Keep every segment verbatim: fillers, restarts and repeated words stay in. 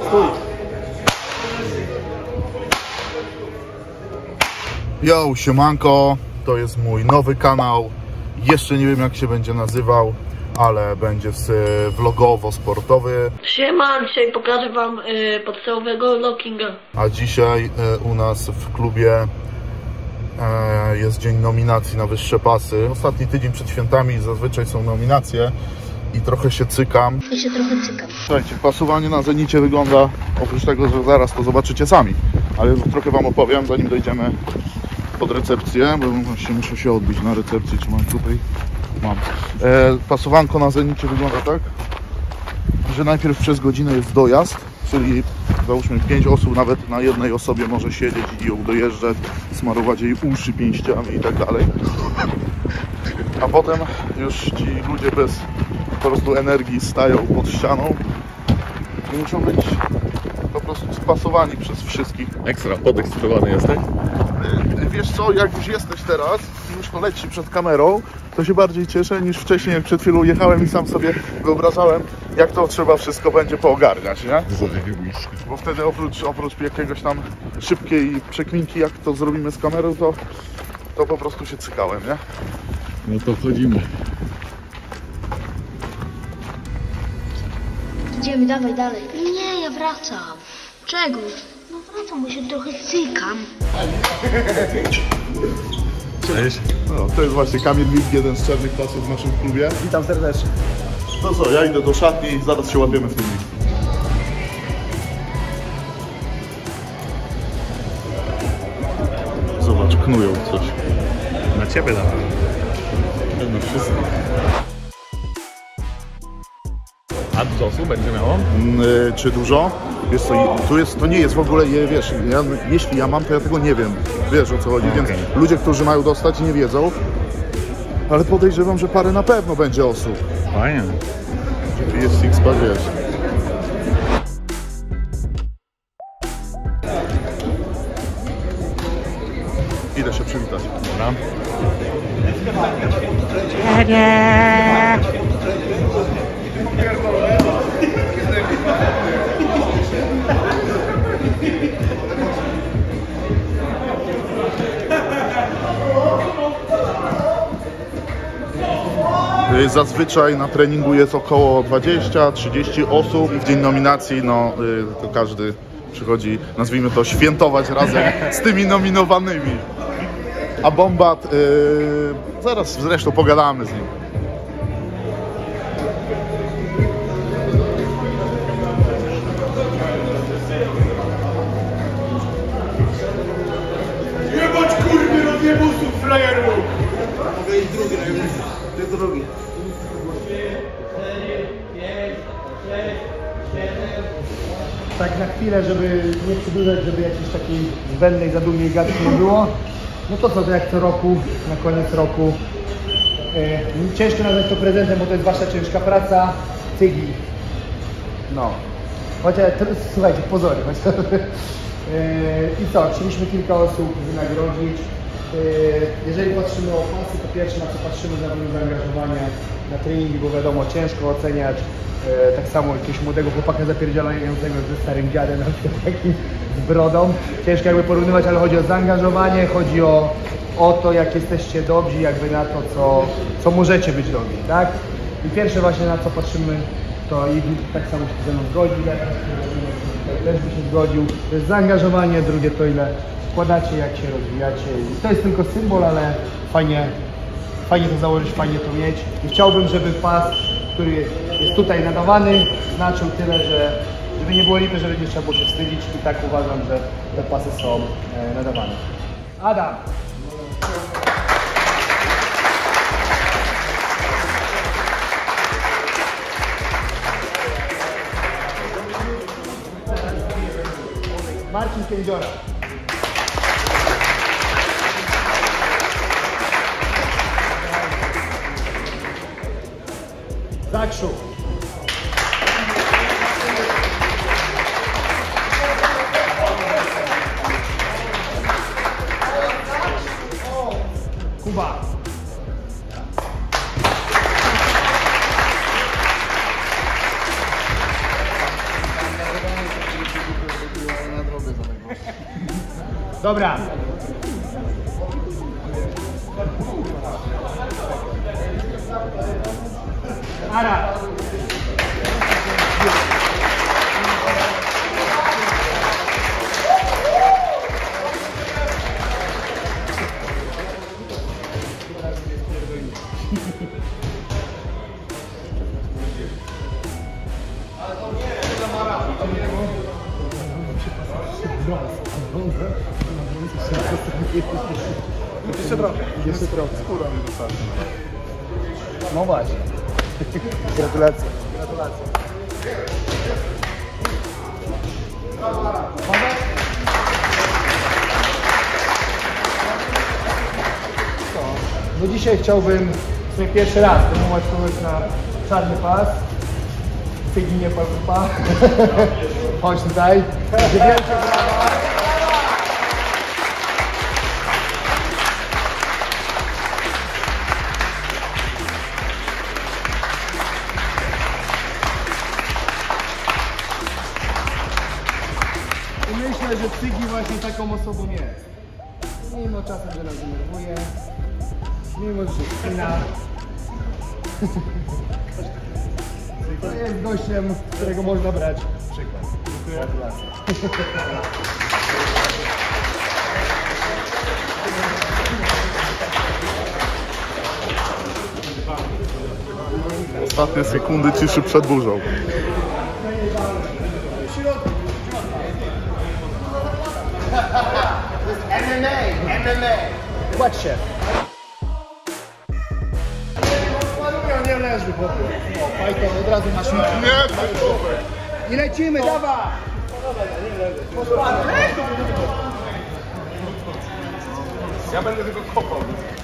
Stój. Yo, siemanko, to jest mój nowy kanał. Jeszcze nie wiem, jak się będzie nazywał, ale będzie vlogowo-sportowy. Siema, dzisiaj pokażę wam y, podstawowego lockinga. A dzisiaj y, u nas w klubie y, jest dzień nominacji na wyższe pasy. Ostatni tydzień przed świętami zazwyczaj są nominacje i trochę się cykam. Ja się trochę cykam. Słuchajcie, pasowanie na Zenicie wygląda, oprócz tego, że zaraz to zobaczycie sami, ale trochę wam opowiem, zanim dojdziemy pod recepcję, bo właśnie muszę się odbić na recepcji, czy mam tutaj. Mam. E, pasowanko na Zenicie wygląda tak, że najpierw przez godzinę jest dojazd, czyli załóżmy pięć osób nawet na jednej osobie może siedzieć i ją dojeżdżać, smarować jej uszy pięściami i tak dalej. A potem już ci ludzie bez po prostu energii stają pod ścianą i muszą być po prostu spasowani przez wszystkich. Ekstra, podekscytowany jesteś? Wiesz co, jak już jesteś teraz i już to leci przed kamerą, to się bardziej cieszę niż wcześniej, jak przed chwilą jechałem i sam sobie wyobrażałem, jak to trzeba wszystko będzie poogarniać, nie? Zajebiście. Bo wtedy oprócz, oprócz jakiegoś tam szybkiej przekminki, jak to zrobimy z kamerą, to, to po prostu się cykałem, nie? No to wchodzimy. Idziemy, dawaj dalej. Nie, ja wracam. Czego? No wracam, bo się trochę cykam. Cześć. No, to jest właśnie Kamil Wilk, jeden z czarnych pasów w naszym klubie. Witam serdecznie. No co, ja idę do szatni i zaraz się łapiemy w tym miejscu. Zobacz, knują coś. Na ciebie dałem. No wszystko. A dużo osób będzie miało? Yy, czy dużo? Wiesz co, tu jest, to nie jest w ogóle, wiesz, ja, jeśli ja mam, to ja tego nie wiem. Wiesz, o co chodzi, więc Okay. ludzie, którzy mają dostać, nie wiedzą. Ale podejrzewam, że parę na pewno będzie osób. Fajnie. Jest six-pack, wiesz. Idę się przywitać. Dobra. Zazwyczaj na treningu jest około dwadzieścia trzydzieści osób i w dzień nominacji no, to każdy przychodzi, nazwijmy to, świętować razem z tymi nominowanymi. A Bombat, yy, zaraz zresztą pogadamy z nim. Jebać kurwy od jebusów, frajeru! Mogę iść drugi, ty drugi. Tak na chwilę, żeby nie przedłużać, żeby jakiejś takiej zbędnej, za długiej gadki nie było. No to co, to jak co roku, na koniec roku. E, ciężko nazwać to prezentem, bo to jest wasza ciężka praca. Cygli. No. Chociaż, to, słuchajcie, pozory. Chociaż, e, I co, chcieliśmy kilka osób wynagrodzić. E, jeżeli patrzymy o pasy, to pierwsze na co patrzymy na zaangażowanie na treningi, bo wiadomo, ciężko oceniać. E, tak samo jakiegoś młodego chłopaka zapierdzielającego ze starym dziadem, na przykład takim z brodą. Ciężko jakby porównywać, ale chodzi o zaangażowanie, chodzi o, o to, jak jesteście dobrzy, jakby na to, co, co możecie być dobrzy, tak? I pierwsze właśnie na co patrzymy, to i tak samo się ze mną zgodzi, też by się zgodził. To jest zaangażowanie, drugie to ile wkładacie, jak się rozwijacie. I to jest tylko symbol, ale fajnie, fajnie to założyć, fajnie to mieć. I chciałbym, żeby pas, który jest tutaj nadawany, znaczył tyle, że żeby nie było lipy, żeby nie trzeba było się wstydzić. I tak uważam, że te pasy są e, nadawane. Adam! Marcin Kędziora. Zakrzu. Kuba. Dobra. Ara. Jeszcze trochę. Jeszcze trochę. Skóra mi wystarczy. No właśnie. Gratulacje. Gratulacje. No dzisiaj chciałbym w sumie pierwszy raz promować kogoś na czarny pas. Cyginie palupa. Chodź tutaj. Wielkie brawa. I myślę, że Cygi właśnie taką osobą jest. Mimo czasem, że nas denerwuje, mimo, że się spina, to jest gościem, z którego można brać przykład. Dziękuję. Gratulacje. Ostatnie sekundy ciszy przed burzą. M M A, M M A. Patrzcie. Nie leży, chłopie. O, fajko, od razu masz. Nie, I lecimy, dawaj! Ja będę tylko kopał.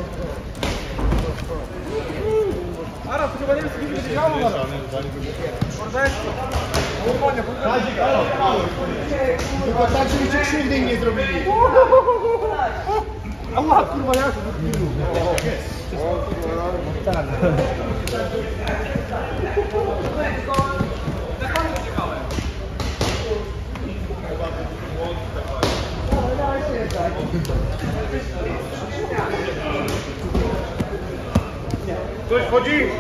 Ara, to chyba nie wiem, co będzie działo. Tylko tak, żeby cię krzywdy nie zrobili. Ała, kurwa, jak to chwilu. Ktoś wchodzi?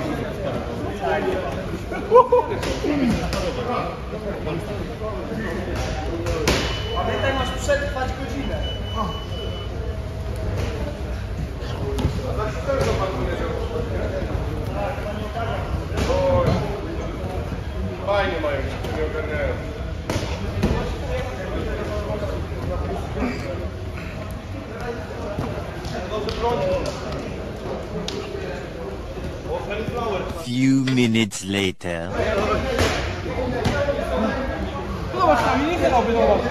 Pamiętaj, masz przetrwać godzinę. Fajnie mają, się nie ogarniają. Few minutes later. Zobacz, tam nie robię, zobacz.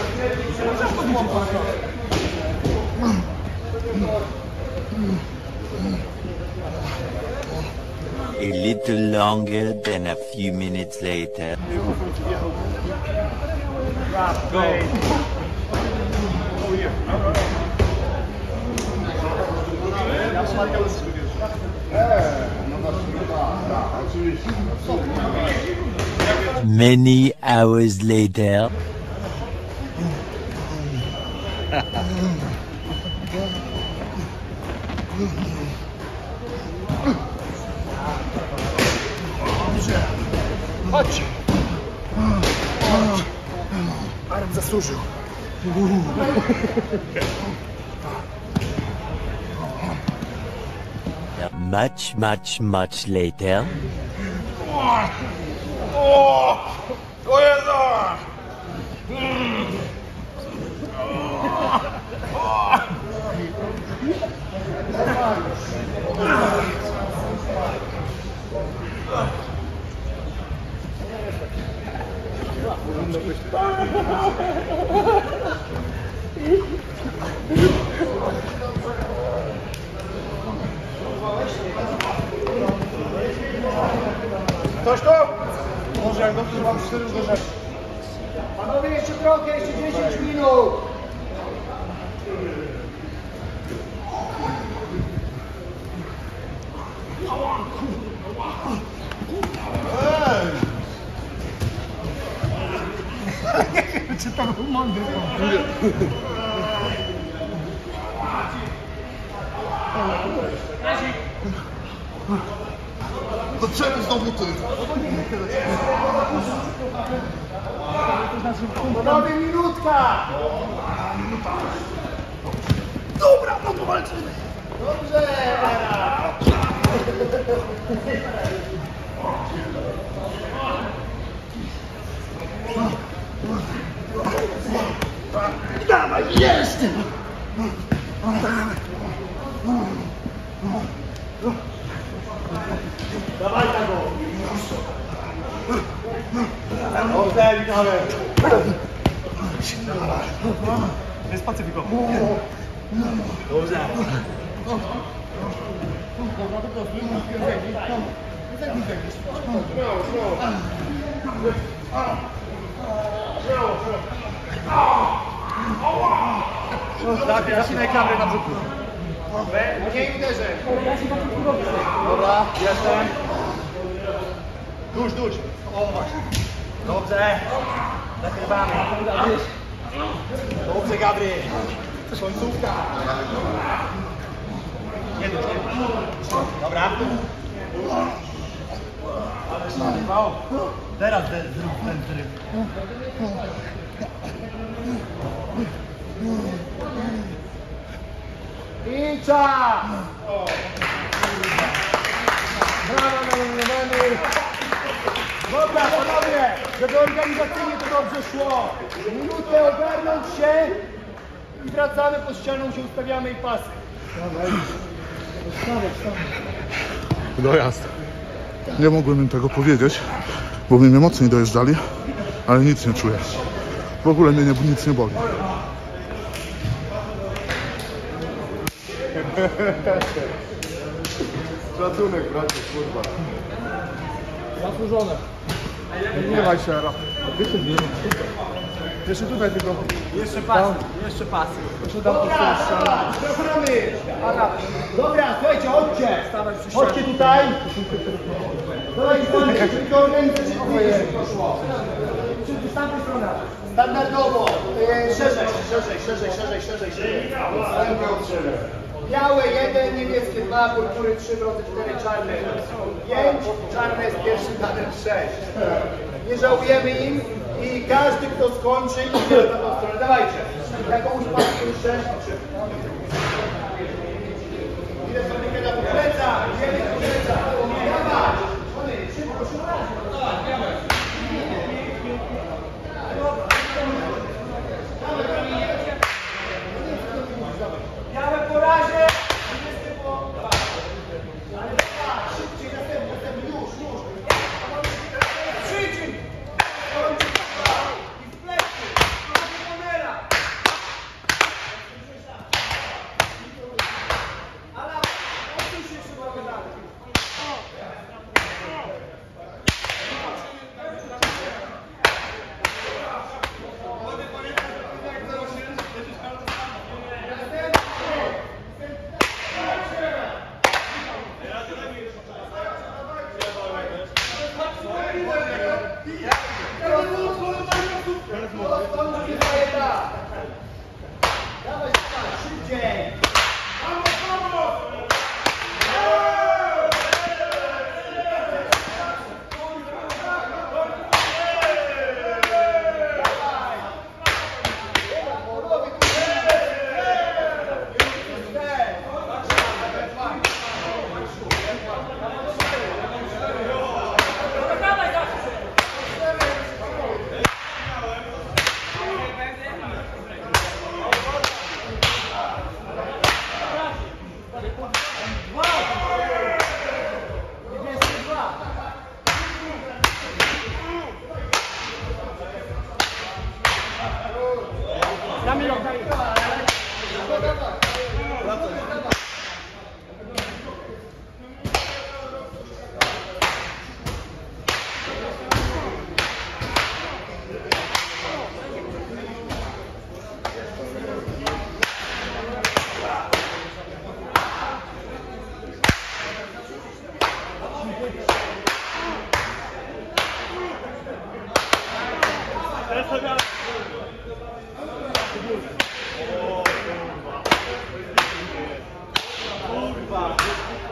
A little longer than a few minutes later. Many hours later. Chodź! Aram zasłużył. Much, much, much later. O Jezu! Ktoś tu? Może jak dobrze, że mam cztery uderzenia. Panowie, jeszcze trochę, jeszcze dziesięć minut. Ej! Czy to był mądry? To czemu znowu ty? Panowie, minutka! Dobra, no to walczymy! Dobrze! Dawaj, jest! Dawaj tego! Dobrze, witamy! Jest Pacyfiko. Dobrze. Tak, zaczynaj kamerę na brzuchu. Mniej uderzeń. Dobra, jestem. Dusz, dusz. O, właśnie. Dobrze. Zakrywamy. Dobrze, Gabry. Końcówka. Jeden, jeden. Dobra. Teraz zrób ten tryb. I czas! Brawo, nominowany! Dobra, panowie, żeby organizacyjnie to dobrze szło. Minutę ogarnąć się i wracamy pod ścianą, się ustawiamy i pasy. Dojazd. Nie mogłem im tego powiedzieć, bo mnie mocniej dojeżdżali, ale nic nie czuję. W ogóle mnie nie, nic nie boli. Szacunek, bracie, kurwa. Zasłużone. Nie daj się, Ara. Jeszcze tutaj tylko. Jeszcze pasy, jeszcze pasy. Jeszcze dam to przepraszamy. Dobra, słuchajcie, chodźcie. Chodźcie tutaj. Dawajcie, chodźcie, tylko organizacyjnie poszło. Z tamtej strony. Standardowo. Szerzej, szerzej, szerzej, szerzej, szerzej, szerzej. Białe jeden, niebieskie dwa, purpury trzy, brązy cztery, czarne pięć, czarne jest pierwszym danem sześć. Nie żałujemy im i każdy, kto skończy, idzie na tą stronę. Dawajcie. Jako uśpać sześć. Idę sobie na pleca, idziemy do pleca. Dawaj. Szybko, szybko. Białe po razie. Szybciej, następny, następny, już, już. Przyjdź! I w plecy! Kamera! Ale odsuń się jeszcze trochę dalej. Dawaj, szybciej! Kurwa!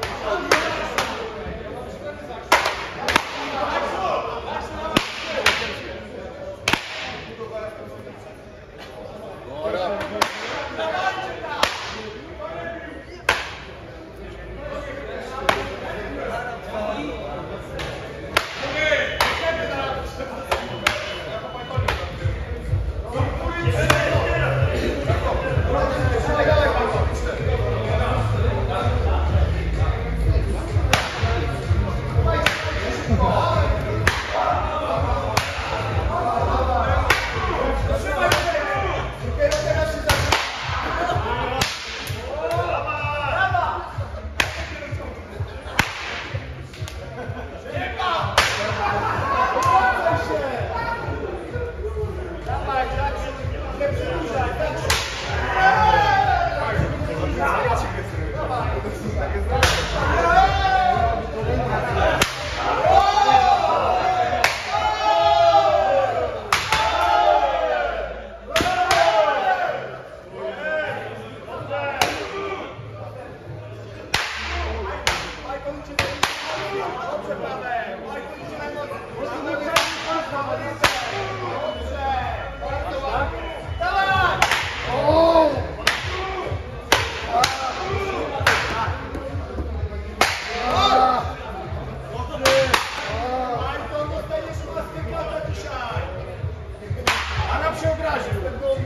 się obraził.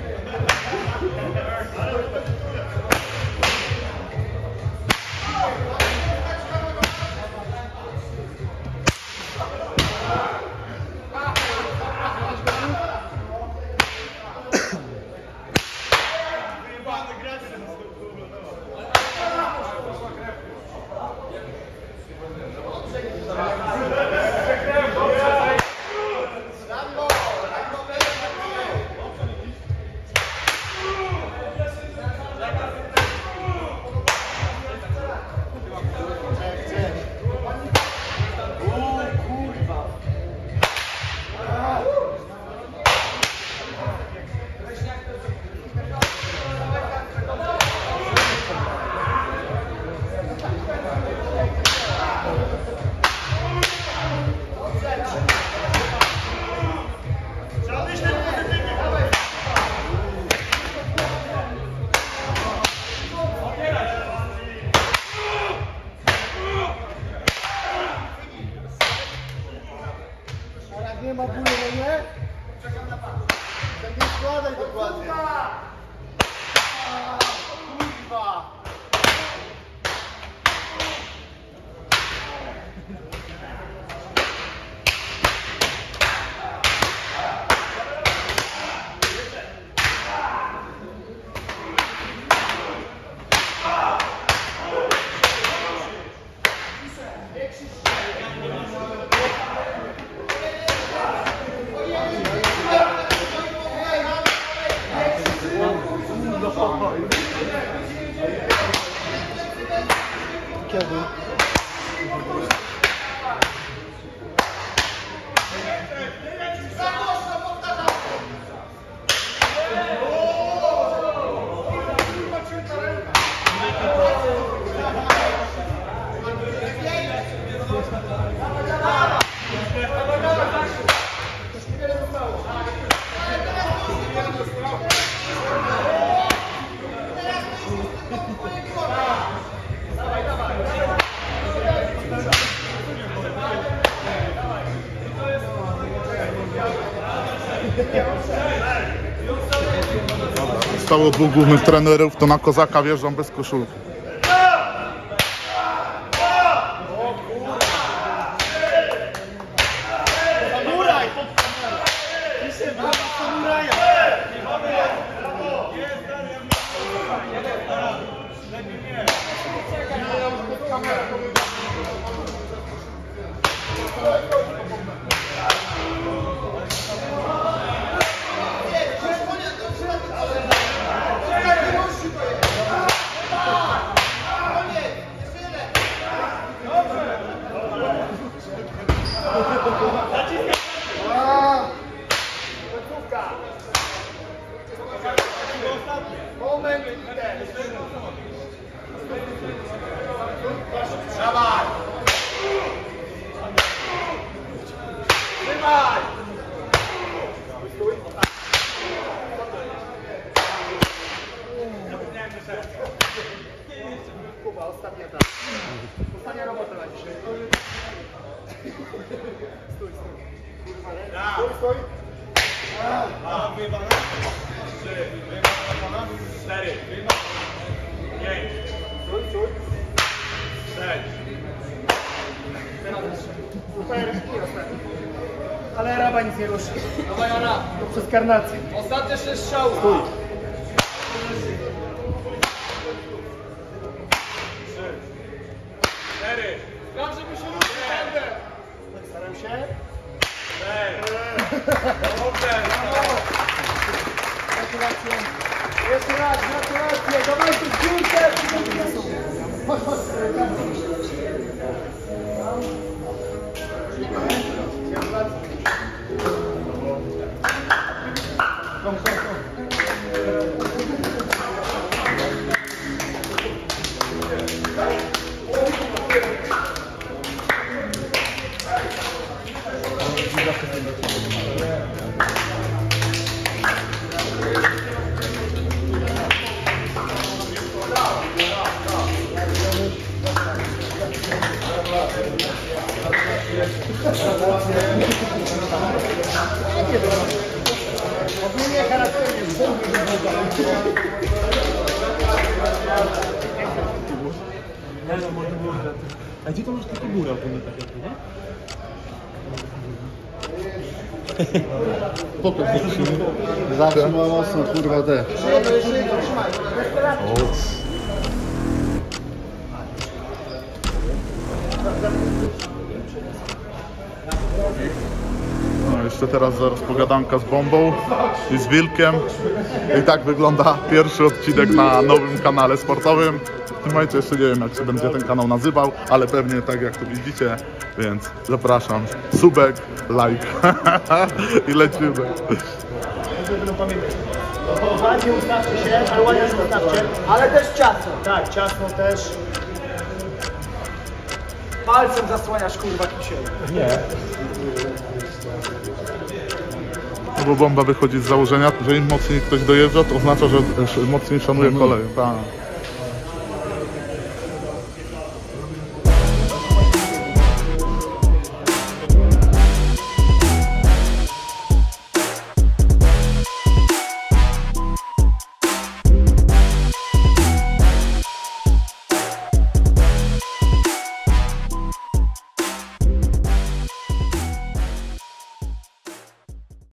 Nie ma bólu, no nie? Czekam na pas. Tak nie składaj dokładnie. Kurwa! Kiedy? Zostało dwóch głównych trenerów, to na kozaka wjeżdżą bez koszulki. Samuraj! Pisze, brawa samuraja! Moment i ten. Dawaj! Trzymaj! Kuba, ostatnia ta. Ostatnia robota na dzisiaj. Stój, stój. Stój, stój. A, wyjebane? Trzy, wyjebane, cztery, wyjebane, pięć, Stój, stój. sześć. Super, i ostatni. Ale Araba nic nie ruszy. Dawaj Arab. To przez karnację. Ostatnie sześć strzałów. Stój. Trzy, cztery. Sprawdź, żeby się ruszył będę. Staram się. Cztery. Dobrze. Gratulacje. Jeszcze raz, gratulacje. Dawajcie piłkę. Chodź, chodź. Gratulacje. Kom, kom, kom. Ogólnie A gdzie to masz tylko górę ogólnie tak jak nie? Zawsze ma mocno, kurwa, te. No jeszcze teraz zaraz pogadanka z Bombą i z Wilkiem. I tak wygląda pierwszy odcinek na nowym kanale sportowym. W tym momencie jeszcze nie wiem, jak się będzie ten kanał nazywał, ale pewnie tak jak tu widzicie, więc zapraszam. Subek, like i lecimy. Ładnie ustawcie się, ale ładnie się ustawcie. Ale też ciasno. Tak, ciasno też. Palcem zasłaniasz kurwa kisiel. Nie. No bo Bomba wychodzi z założenia, że im mocniej ktoś dojeżdża, to oznacza, że mocniej szanuje kolej. Tak.